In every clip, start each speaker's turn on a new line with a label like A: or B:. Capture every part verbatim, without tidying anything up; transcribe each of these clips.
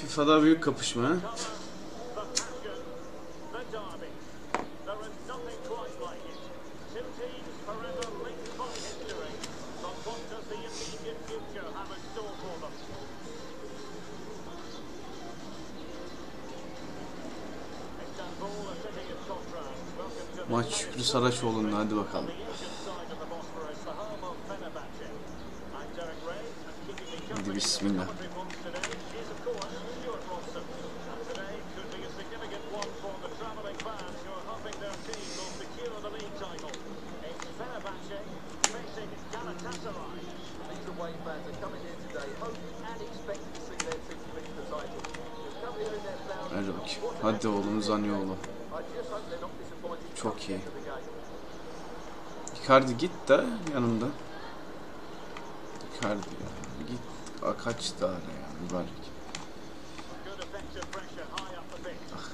A: FIFA'da büyük kapışma. Maç Şükrü Saraçoğlu'nda, hadi bakalım. Hadi bismillah. Hadi bakayım. Hadi oğlum Zaniolo. Çok iyi. Icardi git de yanımda. Icardi ya. Git. A, kaç tane ya mübarek. Ah.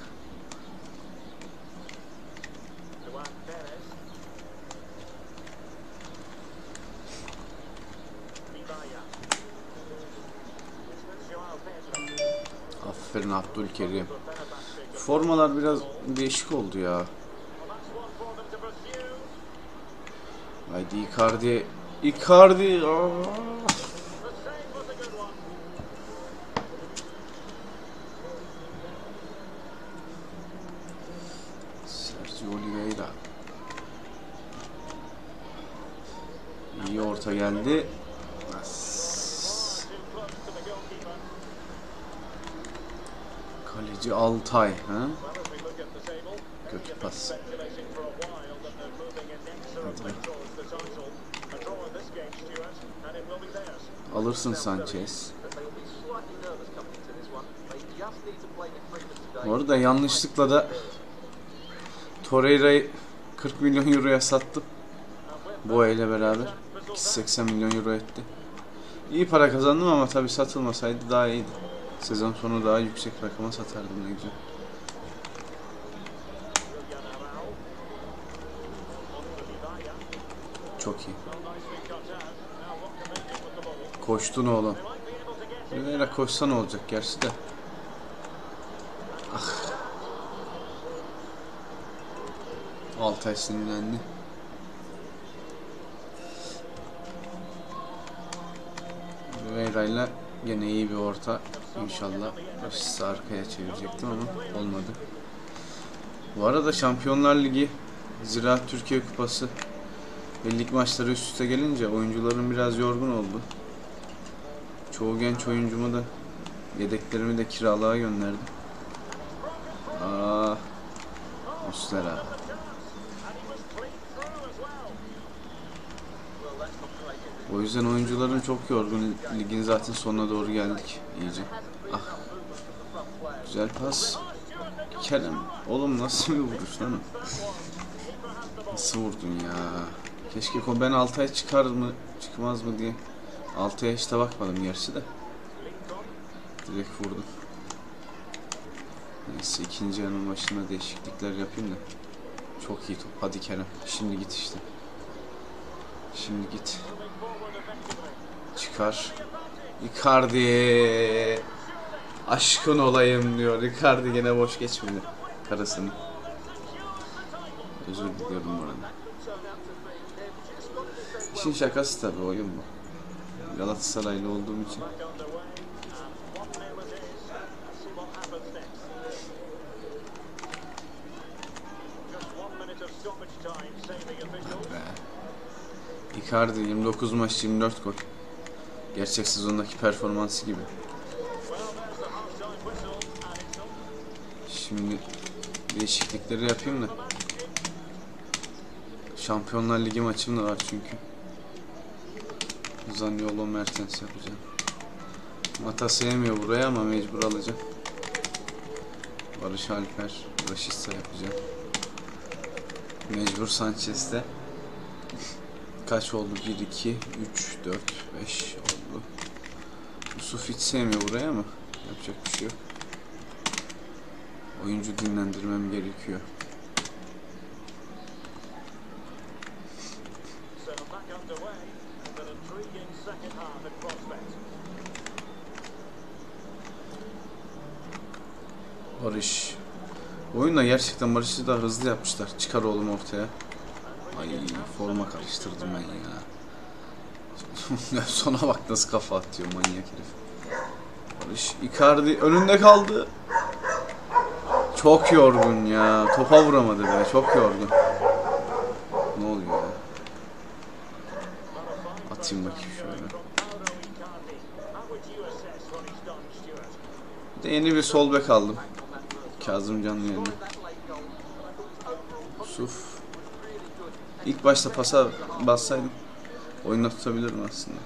A: Aferin Abdülkerim. Formalar biraz değişik oldu ya. Haydi Icardi. Icardi. Aa. Sergio Oliveira. İyi orta geldi. Kaleci Altay. Ha? Kötü pas. Hadi. Alırsın Sanchez. Bu arada yanlışlıkla da Torreira'yı kırk milyon euroya sattım. Boğa ile beraber. iki yüz seksen milyon euro etti. İyi para kazandım ama tabi satılmasaydı daha iyiydi. Sezon sonu daha yüksek rakama satardım, ne güzel. Çok iyi. Koştun oğlum. Böyle koşsa ne olacak gerçi de. Ah. Altay sinirlendi. Veyra'yla gene iyi bir orta. İnşallah Rashis'i arkaya çevirecektim ama olmadı. Bu arada Şampiyonlar Ligi, Ziraat Türkiye Kupası ve lig maçları üst üste gelince oyuncuların biraz yorgun oldu. Çoğu genç oyuncumu da, yedeklerimi de kiralığa gönderdim. Aa, Muslera. O yüzden oyuncuların çok yorgun. Ligin zaten sonuna doğru geldik iyice. Ah. Güzel pas. Kerem. Oğlum nasıl bir vuruş lan? Nasıl vurdun ya? Keşke ben Altay çıkar mı çıkmaz mı diye. Altay'a hiç de bakmadım gerçi de. Direkt vurdum. Neyse ikinci yarının başında değişiklikler yapayım da. Çok iyi top. Hadi Kerem. Şimdi git işte. Şimdi git. Çıkar. Icardi. Aşkın olayım diyor. Icardi gene boş geçmedi karısını. Özür diliyorum burada. İşin şakası tabi, oyun bu. Galatasaraylı olduğum için. Icardi yirmi dokuz maç yirmi dört gol. Gerçek sezondaki performansı gibi. Şimdi değişiklikleri yapayım da. Şampiyonlar Ligi maçım da var çünkü. Zaniolo Mertens yapacağım. Mata sevmiyor buraya ama mecbur alacağım. Barış Alper, Rashica yapacağım. Mecbur Sanchez'de. Kaç oldu? bir, iki, üç, dört, beş oldu. Yusuf hiç sevmiyor buraya ama yapacak bir şey yok. Oyuncu dinlendirmem gerekiyor. Barış. Oyunda gerçekten Barış'ı da hızlı yapmışlar. Çıkar oğlum ortaya. Ay forma karıştırdım ben ya. Sona bak nasıl kafa atıyor manyak herif. Barış Icardi önünde kaldı. Çok yorgun ya. Topa vuramadı be. Çok yorgun. Ne oluyor ya? Atayım bakayım şöyle. Bir de yeni bir sol bek aldım. Kazımcan'ın yerine. Yusuf. İlk başta pasa bassaydım oyunda tutabilirim aslında.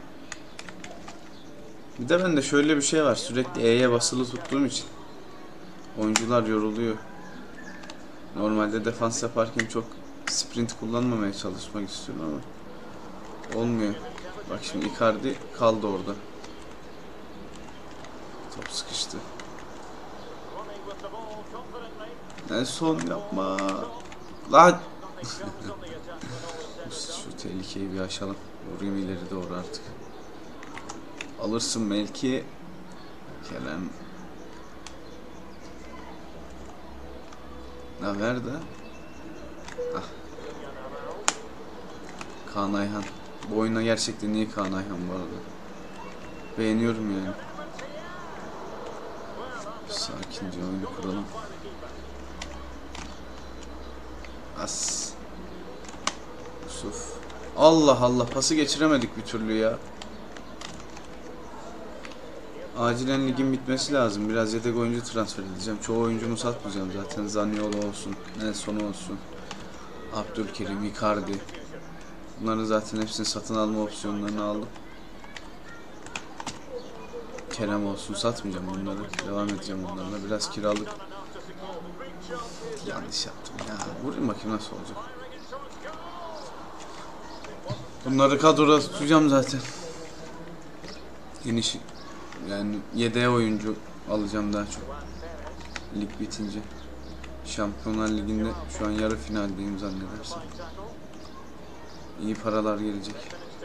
A: Bir de bende şöyle bir şey var. Sürekli E'ye basılı tuttuğum için oyuncular yoruluyor. Normalde defans yaparken çok sprint kullanmamaya çalışmak istiyorum ama olmuyor. Bak şimdi Icardi kaldı orada. Top sıkıştı. Nelson yapma. Lan. Şu tehlikeyi bir aşalım. Vurayım ileri doğru artık. Alırsın belki. Kerem. Ne verdi? Ah. Kaan Ayhan. Bu oyuna gerçekten iyi Kaan Ayhan bu arada. Beğeniyorum yani. Sakince oyunu kuralım. As. Yusuf. Allah Allah pası geçiremedik bir türlü ya. Acilen ligin bitmesi lazım. Biraz yedek oyuncu transfer edeceğim. Çoğu oyuncumu satmayacağım zaten. Zaniolo olsun, Nelson olsun, Abdülkerim, Icardi. Bunların zaten hepsini satın alma opsiyonlarını aldım. Kerem olsun satmayacağım bunları. Devam edeceğim onlarla. Biraz kiralık. Yanlış yaptım ya. Vurayım bakayım nasıl olacak. Bunları kadroda tutacağım zaten. Yeni yani yedeğe oyuncu alacağım daha çok. Lig bitince. Şampiyonlar Ligi'nde şu an yarı finaldeyim zannedersem. İyi paralar gelecek.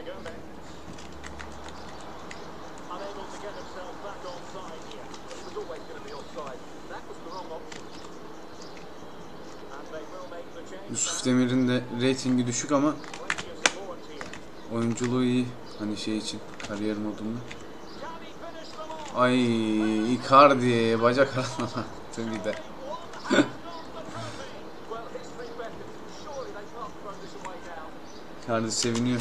A: Yusuf Demir'in de reytingi düşük ama oyunculuğu iyi. Hani şey için kariyer modunda. Ay Icardi bacak arasına bir de. Icardi seviniyor.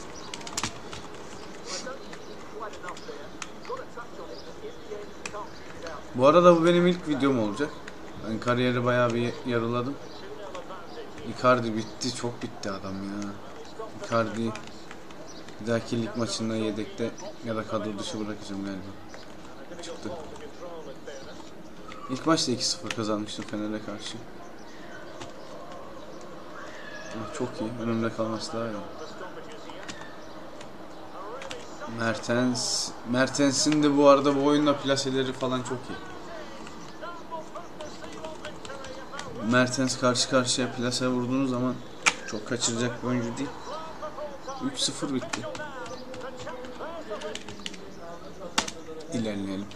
A: Bu arada bu benim ilk videom olacak. Ben kariyeri bayağı bir yarıladım. Icardi bitti, çok bitti adam ya. Icardi bir dahaki lig maçında yedekte ya da kadro dışı bırakacağım galiba. Çıktı. İlk maçta iki sıfır kazanmıştım Fener'e karşı. Ah, çok iyi. Önümde kalması daha iyi. Mertens. Mertens'in de bu arada bu oyunda plaseleri falan çok iyi. Mertens karşı karşıya plase vurduğunuz zaman çok kaçıracak bir oyuncu değil. üç sıfır bitti. İlerleyelim.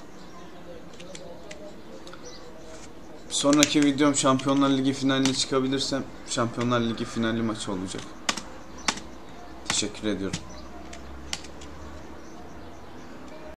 A: Sonraki videom Şampiyonlar Ligi finaline çıkabilirsem Şampiyonlar Ligi finali maçı olacak. Teşekkür ediyorum.